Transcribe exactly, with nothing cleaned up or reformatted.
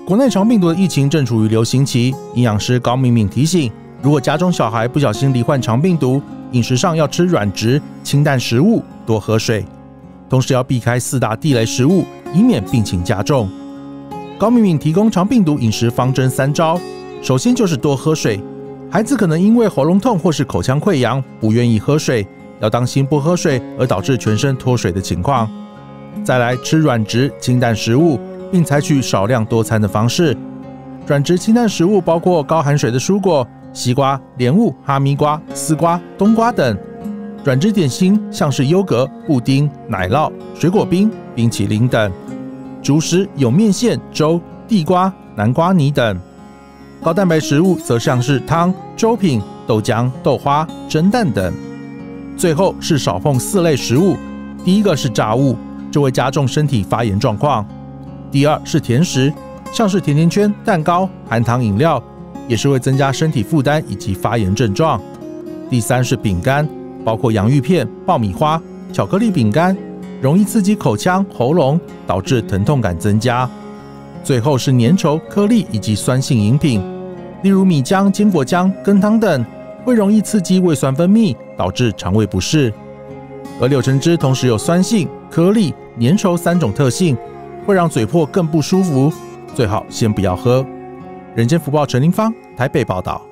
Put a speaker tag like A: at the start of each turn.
A: 国内肠病毒的疫情正处于流行期，营养师高敏敏提醒，如果家中小孩不小心罹患肠病毒，饮食上要吃软质、清淡食物，多喝水，同时要避开四大地雷食物，以免病情加重。高敏敏提供肠病毒饮食方针三招，首先就是多喝水。孩子可能因为喉咙痛或是口腔溃疡，不愿意喝水，要当心不喝水而导致全身脱水的情况。再来吃软质、清淡食物，并采取少量多餐的方式。软质清淡食物包括高含水的蔬果，西瓜、莲雾、哈密瓜、丝瓜、冬瓜等。软质点心像是优格、布丁、奶酪、水果冰、冰淇淋等。主食有面线、粥、地瓜、南瓜泥等。高蛋白食物则像是汤、粥品、豆浆、豆花、蒸蛋等。最后是少碰四类食物，第一个是炸物，这会加重身体发炎状况。第二是甜食，像是甜甜圈、蛋糕、含糖饮料，也是会增加身体负担以及发炎症状。第三是饼干，包括洋芋片、爆米花、巧克力饼干，容易刺激口腔、喉咙，导致疼痛感增加。最后是粘稠、颗粒以及酸性饮品，例如米浆、坚果浆、羹汤等，会容易刺激胃酸分泌，导致肠胃不适。而柳橙汁同时有酸性、颗粒、粘稠三种特性，会让嘴破更不舒服，最好先不要喝。人间福报陈林芳台北报道。